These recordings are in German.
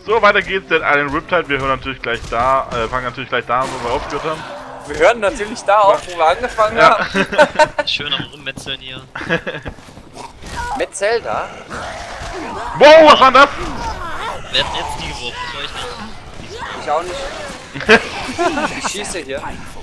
So, weiter geht's. Den Riptide. Wir hören natürlich gleich da, fangen natürlich gleich da an, wo wir aufgehört haben. Wir hören natürlich da auf, wo wir angefangen haben. Schön am Rummetzeln hier. Mit Zelda? Wow, was war das? Wer hat jetzt die geworfen? Das war ich nicht. Ich auch nicht. Ich schieße hier.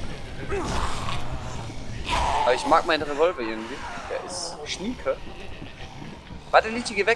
Aber ich mag meinen Revolver irgendwie. Der ist schnieke. Warte, Lichi, geh weg.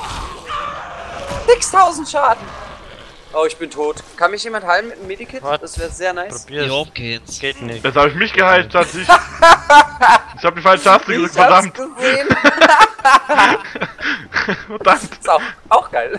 6000 Schaden. Oh, ich bin tot. Kann mich jemand heilen mit einem Medikit? Was? Das wäre sehr nice. Die Hopkins. Geht nicht. Jetzt habe ich mich geheilt, statt ich. Ich habe die falsche Taste gedrückt, Ich hab's verdammt. gesehen. Verdammt. Ist auch geil.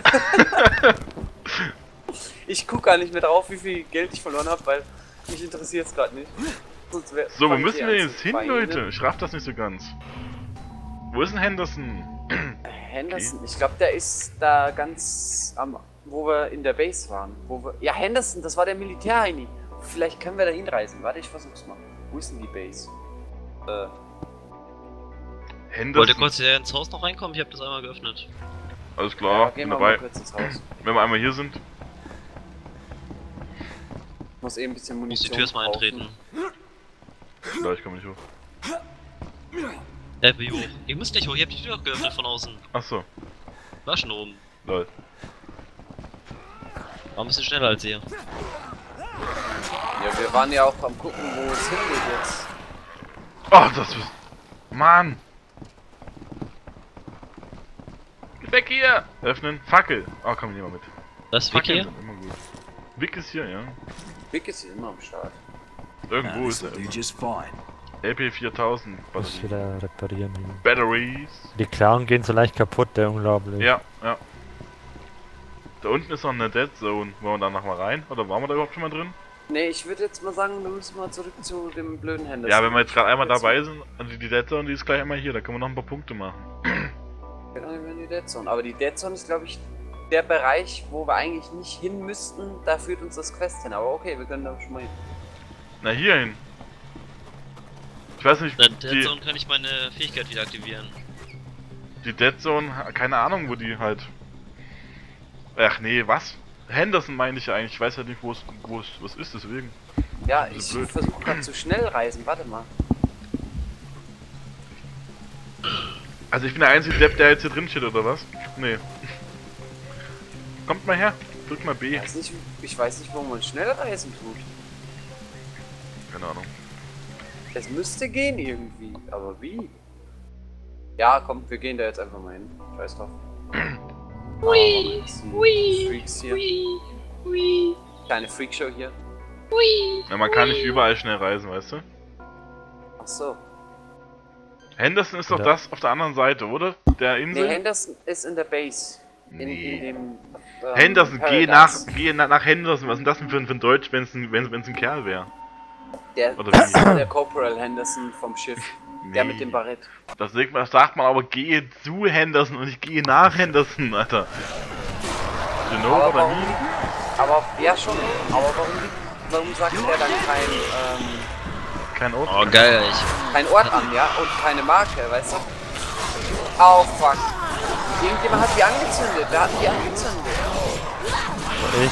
Ich guck gar nicht mehr drauf, wie viel Geld ich verloren habe, weil mich interessiert es gerade nicht. So, wo müssen wir jetzt hin, Leute? Ich raff das nicht so ganz. Wo ist denn Henderson? Henderson, ich glaube, der ist da ganz am, wo wir in der Base waren. Ja, Henderson, das war der Militärheini. Vielleicht können wir da hinreisen. Warte, ich versuch's mal. Wo ist denn die Base? Henderson. Wollt ihr kurz hier ins Haus noch reinkommen? Ich habe das einmal geöffnet. Alles klar, gehen bin wir dabei. mal kurz ins Haus. Wenn wir einmal hier sind. Ich muss eben ein bisschen Muss Munition die Tür erstmal kaufen. eintreten. Gleich komme ich hoch. Wie hoch? Ihr müsst nicht hoch, ihr habt die Tür auch geöffnet von außen. Achso, War schon oben. lol. War ein bisschen schneller als ihr. Ja, wir waren ja auch am gucken, wo es hingeht jetzt. Oh, das ist... Mann! Geh weg hier! Öffnen. Fackel! Oh, komm, nehmen wir mit. Das ist Vicky Fackeln hier? sind immer gut. Vic ist hier, ja. Vic ist hier immer am Start. Irgendwo ist er do immer. just fine. LP4000 Muss wieder reparieren. Hier. Batteries. Die Clown gehen so leicht kaputt, der unglaublich. Ja, ja. Da unten ist noch eine Dead Zone. Wollen wir da nochmal rein? Oder waren wir da überhaupt schon mal drin? Ne, ich würde jetzt mal sagen, wir müssen mal zurück zu dem blöden Henderson. Ja, wenn wir jetzt gerade einmal dabei sind, also die Dead Zone, die ist gleich einmal hier, da können wir noch ein paar Punkte machen. Genau, wir in die Dead Zone. Aber die Dead Zone ist, glaube ich, der Bereich, wo wir eigentlich nicht hin müssten. Da führt uns das Quest hin. Aber okay, wir können da schon mal hin. Na, hier hin. Ich weiß nicht, In der Zone kann ich meine Fähigkeit wieder aktivieren. die Dead Zone, keine Ahnung, wo die halt... Ach nee, was? Henderson meine ich ja eigentlich, ich weiß ja nicht, wo es was ist, deswegen. Ja, Das ist ich blöd. versuche gerade zu schnell reisen. Warte mal. Also ich bin der einzige Depp, der jetzt hier drin steht, oder was? Nee. Kommt mal her, drück mal B. Ich weiß nicht, wo man schnell reisen tut. Keine Ahnung. Es müsste gehen irgendwie, aber wie? Ja, komm, wir gehen da jetzt einfach mal hin. Scheiß drauf. Hui, hui, Freaks hier. hui, hui, Kleine Freakshow hier. hui. Ja, man kann nicht überall schnell reisen, weißt du? Ach so. Henderson ist doch Ja. das auf der anderen Seite, oder? Der Insel? Nee, Henderson ist in der Base. In Nee. dem. Henderson, Paradise. geh nach Henderson. Was ist denn das denn für ein Deutsch, wenn es ein Kerl wäre? Der, Oder wie? der Corporal Henderson vom Schiff. Der Nee. mit dem Barett. Das sagt man aber, gehe zu Henderson und ich gehe nach Henderson, Alter. You know Aber what I warum? mean? Aber ja schon. Aber warum sagt er dann Kein Ort. Oh geil, kein Ort an, ja? Und keine Marke, weißt du? Oh fuck. Irgendjemand hat die angezündet. Wer hat die angezündet? Ich.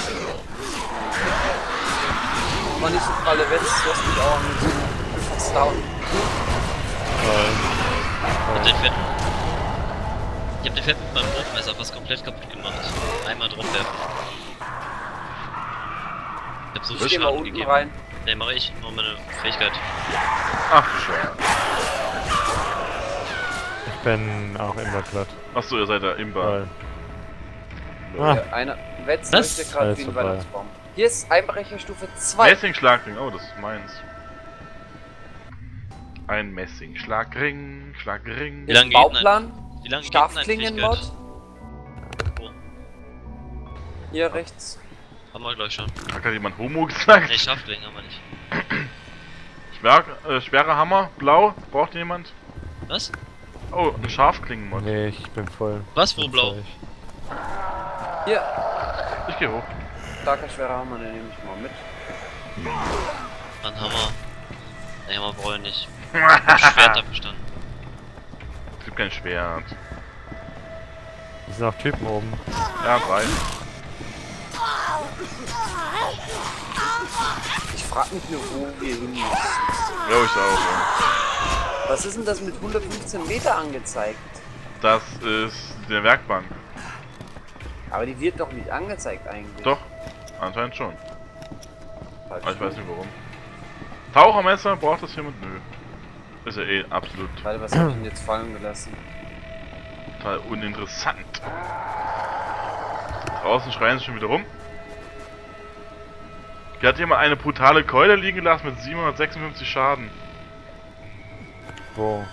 War nicht so pralle Witz, du hast mich auch angezündet. Ich bin fast down. Und den Fett. Ich hab den Fett mit meinem Bruchmesser fast komplett kaputt gemacht. Einmal drauf werfen. Ich hab so Ich viel geh mal Schaden unten gegeben. rein. Ne, mach ich. Nur meine Fähigkeit. Ach du Scheiße. Ich bin auch immer glatt. Achso, ihr seid da im Bar. Weil. Ah, Ja, einer Wetz Was? möchte gerade Alles wie ein vorbei. Weihnachtsbaum. Hier ist Einbrecherstufe 2. Messing-Schlagring, oh, das ist meins. Ein Messing-Schlagring, Schlagring. Wie lange geht Bauplan, Wie lange geht denn eine Scharfklingen-Mod. Fähigkeit? Wo? Hier rechts. Haben wir gleich schon. Hat gerade jemand Homo gesagt? Ne, Scharfklingen haben wir nicht. Schwerer Hammer, blau, braucht jemand? Was? Oh, ein Scharfklingen-Mod. nee, ich bin voll. Was, wo blau? Hier, Ich geh hoch. starker schwerer Hammer, den nehme ich mal mit. Ein Hammer. Ne, Hammer brauche ich nicht. Schwert abgestanden. Es gibt kein Schwert. Es sind noch Typen oben. Ja, 3. Ich frag mich nur, wo wir hin müssen. Ja, ich auch. Ja. Was ist denn das mit 115 Meter angezeigt? Das ist der Werkbank. Aber die wird doch nicht angezeigt eigentlich. Doch, anscheinend schon. Falsch. Aber ich weiß nicht warum. Tauchermesser braucht das jemand? Nö. Ist ja eh absolut Warte, was hab ich denn jetzt fallen gelassen? total uninteressant. Draußen schreien sie schon wieder rum. Hier hat jemand eine brutale Keule liegen gelassen mit 756 Schaden. Wo?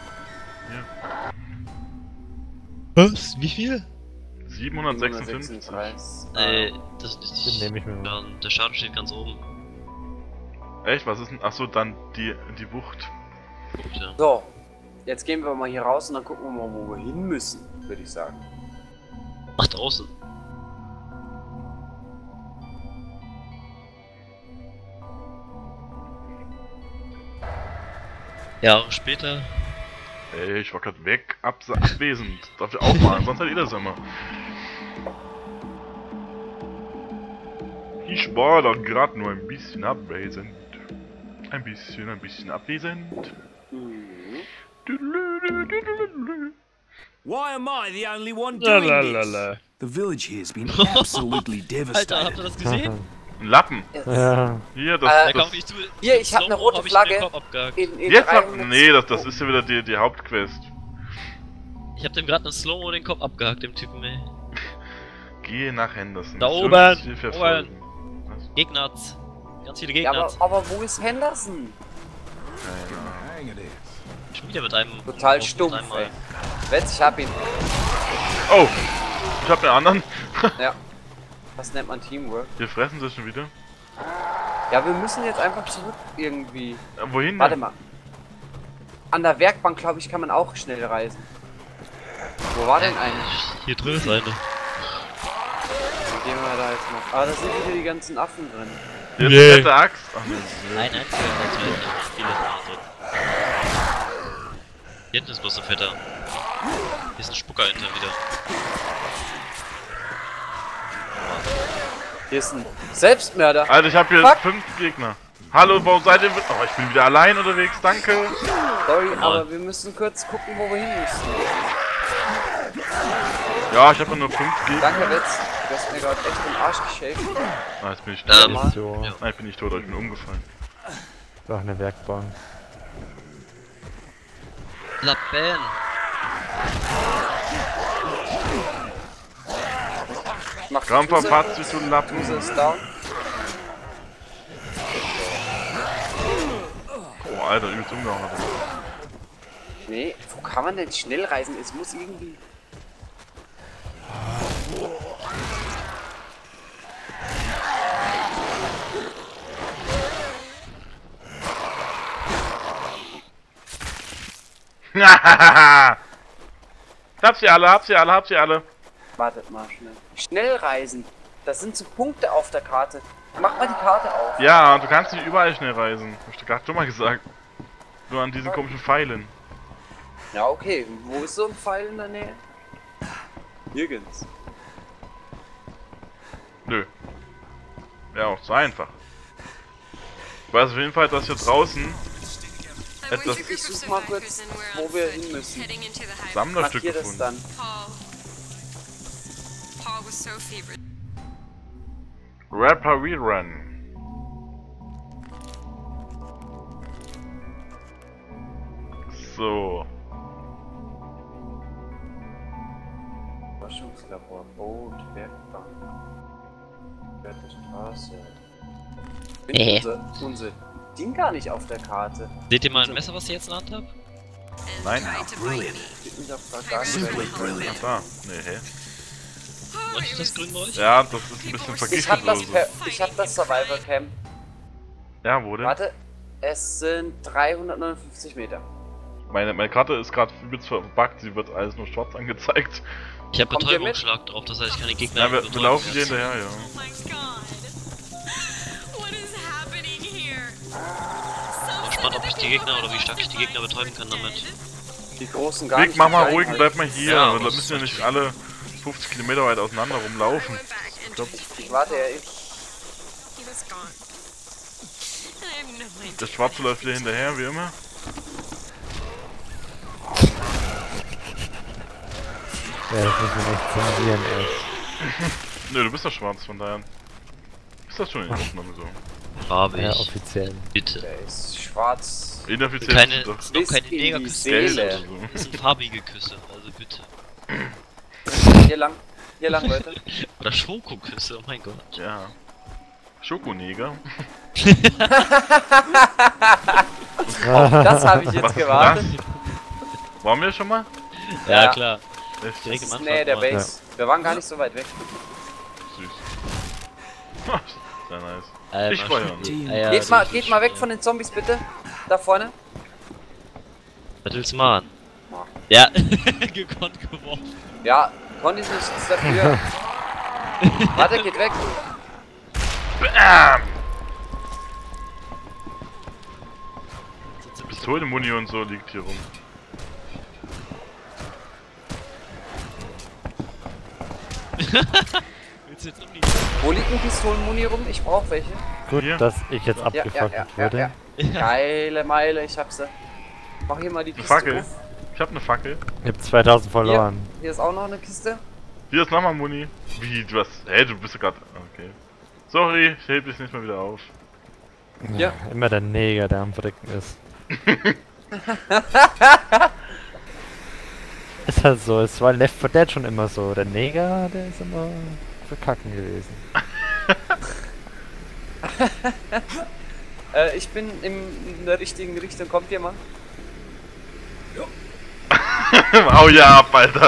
Was? Wie viel? 756. 736. Das ist Den nicht. nehme ich mir mal. Schaden. Der Schaden steht ganz oben. Echt? Was ist denn? Achso, dann die Wucht. Tja. So, jetzt gehen wir mal hier raus und dann gucken wir mal, wo wir hin müssen, würde ich sagen. Ach, draußen. Jahre später. Ey, ich war grad weg, abwesend. Darf ich auch machen, sonst hat ihr das immer. Ich war doch gerade nur ein bisschen abwesend. Ein bisschen abwesend. Why am I the only one La, doing la, this? la, la. The village here's been absolutely Alter, habt devastated. ihr das gesehen? Ein Lappen. Ja. Hier, Da das komm ich zu. Hier, ich hab eine Slow-mo rote hab ich Flagge. den Kopf abgehakt. In jetzt 300 nee, das ist ja wieder die Hauptquest. Ich hab dem gerade eine Slow-mo den Kopf abgehakt, dem Typen, ey. Gehe nach Henderson. Da Mission oben, Ziel verfolgen. Was? Gegners. Ganz viele Ja, Gegner. aber wo ist Henderson? Hang it is. Schon wieder mit einem. Total mit stumpf, einmal. ey. Wetz, ich hab ihn. Oh! Ich hab den anderen. Ja. Das nennt man Teamwork. Hier fressen sie schon wieder. Ja, wir müssen jetzt einfach zurück irgendwie. Wohin Warte denn? mal. An der Werkbank, glaube ich, kann man auch schnell reisen. Wo war denn eigentlich? Hier drin ist eine. Dann gehen wir da jetzt noch. Ah, da sind wieder die ganzen Affen drin. Hier ist eine fette Axt. Ach nee. Ein einziger natürlich. Viele drin. Hier hinten ist bloß ein Fetter. Hier ist ein Spucker hinter wieder. Hier ist ein Selbstmörder. Alter, ich hab hier Fuck. 5 Gegner. Hallo, warum seid ihr... Oh, ich bin wieder allein unterwegs, danke. Sorry, aber wir müssen kurz gucken, wo wir hin müssen. Ja, ich hab nur 5 Gegner. Danke, Wetz. Du hast mir gerade echt den Arsch geschäft. Ah, jetzt bin ich tot. So. Ja. Nein, ich bin nicht tot, aber ich bin umgefallen. Doch eine Werkbank. Lappen. Mach Komm, die Duse. verpatzt dich, du Lappen. Duse ist down. Oh, Alter, übelst umgehauen. Nee, wo kann man denn schnell reisen? Es muss irgendwie... Hab sie alle. Wartet mal schnell. Schnell reisen. Das sind so Punkte auf der Karte. Mach mal die Karte auf. Ja, du kannst nicht überall schnell reisen. Hab ich dir gerade schon mal gesagt. Nur an diesen komischen Pfeilen. Ja, okay. Wo ist so ein Pfeil in der Nähe? Nirgends. Nö. Wäre auch so einfach. Ich weiß auf jeden Fall, dass hier draußen etwas Ich such mal kurz, wo wir hin müssen. Sammlerstück Markier das gefunden. dann. Paul was so feverish. Rapper Rerun. So. Forschungslabor, Boot, Werkbank. Werte Straße. Unser Ding gar nicht auf der Karte. Seht ihr mal ein Messer, was ich jetzt in der Hand habe? Nein. Steht uns auf der gar nicht. Ach da. Nee, hä? Leuchtet das grün bei euch? Ja, das ist ein bisschen Ich hab vergiftet das, oder so. ich hab das Survival Camp. Ja, wo denn? Warte, es sind 359 Meter. Meine Karte ist gerade übelst verbuggt, sie wird alles nur schwarz angezeigt. Ich habe Kommt ihr mit? Betäubungsschlag drauf, das heißt, ich kann die Gegner Ja, wir betäuben laufen dir jetzt. hinterher, ja. Oh my god. What is happening here? Ich bin gespannt, ob ich die Gegner oder wie stark ich die Gegner betäuben kann damit. Die großen gar Vic, nicht. mach die mal kleinen ruhig und halt. bleib mal hier. Ja, Da das müssen wir ist nicht alle 50 Kilometer weit auseinander rumlaufen. Ich warte ja, he was gone. And I have no idea. Der Schwarze läuft wieder hinterher, wie immer. Ja, das muss man echt zensieren erst. Nö, du bist doch schwarz, von daher. Ist das schon in Aufnahme so? Farbig. Ja, offiziell. Bitte. Der ist schwarz. Inoffiziell Keine, ist es doch das sind doch keine Bis in die Negerküsse. Seele. oder so. Das sind farbige Küsse, also bitte. Hier lang, Leute. Oder Schokoküsse, oh mein Gott. Ja. Schokoneger. Das habe ich jetzt Was ist gewartet. Waren wir schon mal? Ja, Ja. klar. Echt? Direkt Das am ist Anfang Nähe der mal. Base. Wir waren gar nicht so weit weg. Süß. Sehr nice. Ich mal freue schön mich. die Eier Geht mal durchwischen, weg ja. von den Zombies bitte. Da vorne. Was willst du machen? Ja, gekonnt geworfen. Ja, konnte ich nichts dafür. Warte, geht weg. Bam! Pistolenmuni und so liegt hier rum. Willst du jetzt um die... Wo liegt ein Pistolenmuni rum? Ich brauche welche. Gut, Hier. dass ich jetzt abgefackelt wurde. Geile Meile, ich hab sie. Mach hier mal die Eine Kiste Fackel. auf. Ich hab eine Fackel. Ich hab 2000 verloren. Hier ist auch noch eine Kiste. Hier ist nochmal Muni. Wie, du hast... Hey, du bist ja grad... Okay. Sorry, ich heb dich nicht mal wieder auf. Ja. Immer der Neger, der am Verdecken ist. Ist halt so, es war in Left 4 Dead schon immer so. Der Neger, der ist immer verkacken gewesen. Ich bin in der richtigen Richtung. Kommt jemand? Hau ja ab, Alter.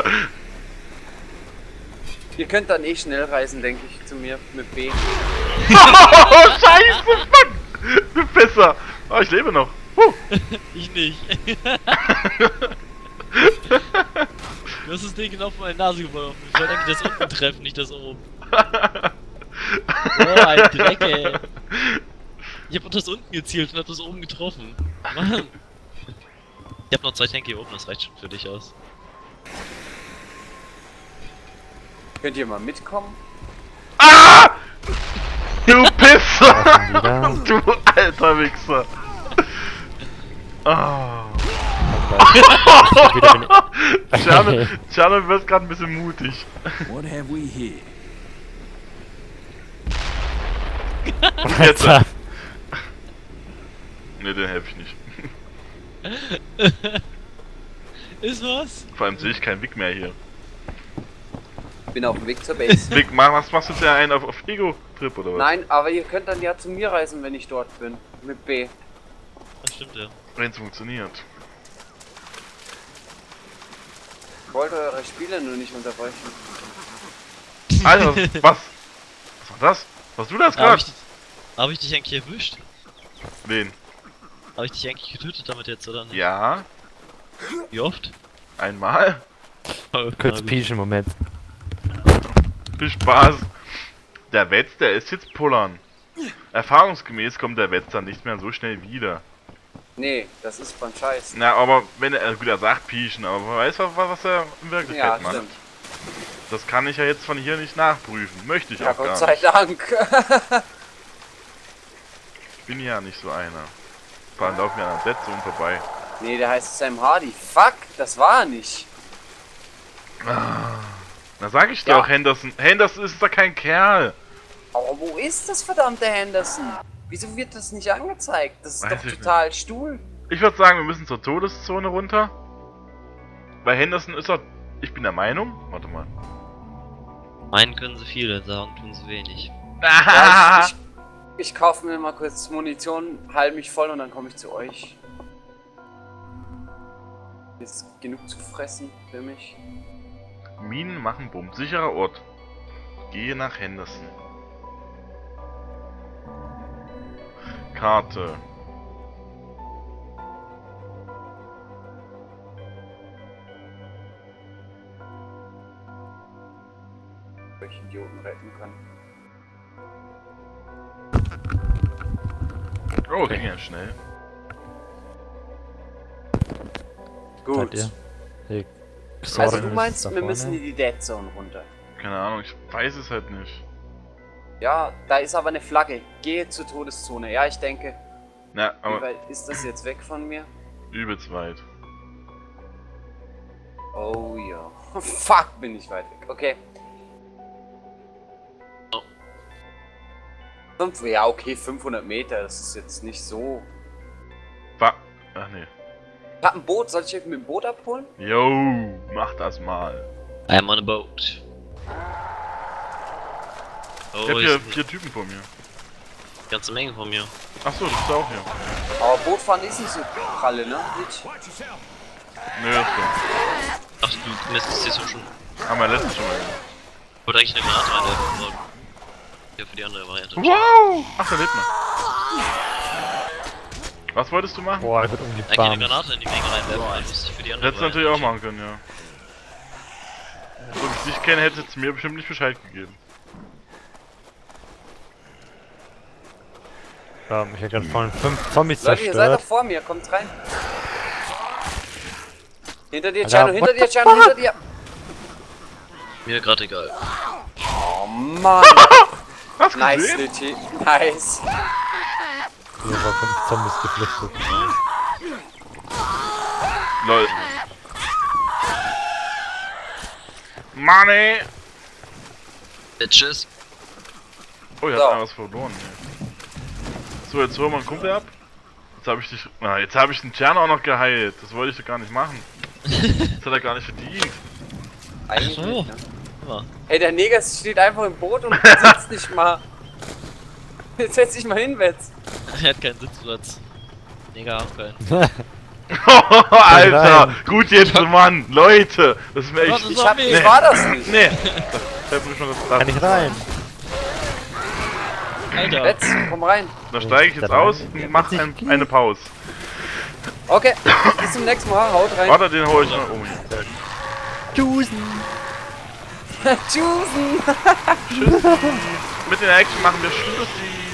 Ihr könnt dann eh schnell reisen, denke ich, zu mir mit B. Oh, scheiße, fuck! Du Pisser! Oh, ich lebe noch. Ich nicht. Du hast das Ding genau vor meine Nase geworfen. Ich wollte eigentlich das unten treffen, nicht das oben. Oh, ein Dreck, ey. Ich hab auf das unten gezielt und hab das oben getroffen. Mann. Ich hab noch 2 Tank hier oben, das reicht schon für dich aus. Könnt ihr mal mitkommen? Ah! Du Pisser! Wieder. Du alter Wichser! Oh. Tjano wird gerade ein bisschen mutig. What have we here? Jetzt. Alter. Ne, den helfe ich nicht. Ist was? Vor allem sehe ich keinen Weg mehr hier. Bin auf dem Weg zur Base. Weg, was machst du denn einen auf Ego-Trip oder was? Nein, aber ihr könnt dann ja zu mir reisen, wenn ich dort bin. Mit B. Das stimmt ja. Wenn es funktioniert. Ich wollte eure Spiele nur nicht unterbrechen. Alter, was? Was war das? Was du das Hab gerade? hab ich dich eigentlich erwischt? Wen? Hab ich dich eigentlich getötet damit jetzt, oder nicht? Ja, Wie oft? einmal. Kurz pieschen, Moment. Viel Spaß. Der Wetz, der ist jetzt pullern. Erfahrungsgemäß kommt der Wetz dann nicht mehr so schnell wieder. Nee, das ist beim Scheiß. Na, aber wenn er, gut, er sagt pieschen, aber man weiß, was er in Wirklichkeit Ja, macht. stimmt. Das kann ich ja jetzt von hier nicht nachprüfen. Möchte ich Ja, auch gar Gott sei nicht. Dank. Ich bin ja nicht so einer. Vor allem laufen wir an der Deadzone vorbei. Nee, der heißt Sam Hardy. Fuck, das war er nicht. Na sag ich Ja. doch, Henderson. Henderson ist doch kein Kerl. Aber wo ist das verdammte Henderson? Wieso wird das nicht angezeigt? Das ist Weiß doch ich total Stuhl. Ich würde sagen, wir müssen zur Todeszone runter. Bei Henderson ist er... Ich bin der Meinung... Warte mal. Meinen können sie viele, sagen tun sie wenig. Ja, ich kaufe mir mal kurz Munition, heil mich voll und dann komme ich zu euch. Ist genug zu fressen für mich. Minen machen Bumm. Sicherer Ort. Gehe nach Henderson. Karte. Ob ich Idioten retten kann. Oh, ging ja schnell. Gut. Seid ihr? Die Also Xorn du ist meinst, da wir müssen vorne. in die Dead Zone runter. Keine Ahnung, ich weiß es halt nicht. Ja, da ist aber eine Flagge. Gehe zur Todeszone. Ja, ich denke. Ja, Wie aber weit ist das jetzt weg von mir? übelst weit. Oh ja. Fuck, bin ich weit weg. Okay. Oh. Ja, okay, 500 Meter. Das ist jetzt nicht so. Ach nee. Ich hab ein Boot. Soll ich euch mit dem Boot abholen? Yo, mach das mal. I am on a boat. Ich Oh, hab ich hier 4 Typen vor mir. ganze Menge von mir. Achso, das ist auch hier. Aber Bootfahren ist nicht so pralle, ne? Nicht? Nö, das ist Ach, du misst es so schon. so. Haben wir letztens schon mal gemacht. Ich wollte eigentlich eine Granate reinwerfen. Ja, für die andere Variante. Wow! Ach, da lebt noch. Was wolltest du machen? Boah, er wird Eigentlich eine umgebarmt. Granate in die Menge reinwerfen, weil ich für die andere Hättest du natürlich auch machen können, ja. So wie ich dich kenne, hättest du mir bestimmt nicht Bescheid gegeben. Ich hätte gerade vorhin 5 Zombies Leute, ihr seid doch zerstört. vor mir. Kommt rein. Hinter dir, Alter, Chano. Hinter what dir, the Chano. fuck? Hinter dir. Mir gerade egal. Oh Mann. Hast du Nice, gesehen? Litchi. Nice. Hier war 5 Zombies geflüchtet. Lol. Money! Bitches. Oh, ihr So. habt einer was verloren. Nee. So, jetzt holen wir einen Kumpel ab. Jetzt habe ich dich. Na, jetzt habe ich den Tjern auch noch geheilt. Das wollte ich doch gar nicht machen. Das hat er gar nicht verdient. Eigentlich So. nicht, ne? Ja. Hey, der Neger steht einfach im Boot und sitzt nicht mal. Jetzt setz dich mal hin, Wetz. Er hat keinen Sitzplatz. Mega abgeil. Alter, rein. gut jetzt, Mann, Leute, das ist mir echt. Warte, Ich war das nicht. Nee, da bricht man das Kann ich rein? Alter. Wetz, komm rein. Da steige ich jetzt aus und mach eine Pause. Okay, bis zum nächsten Mal. Haut rein. Warte, den hol ich noch um. Tschüssen! Tschüssen. Mit den Action machen wir Schluss.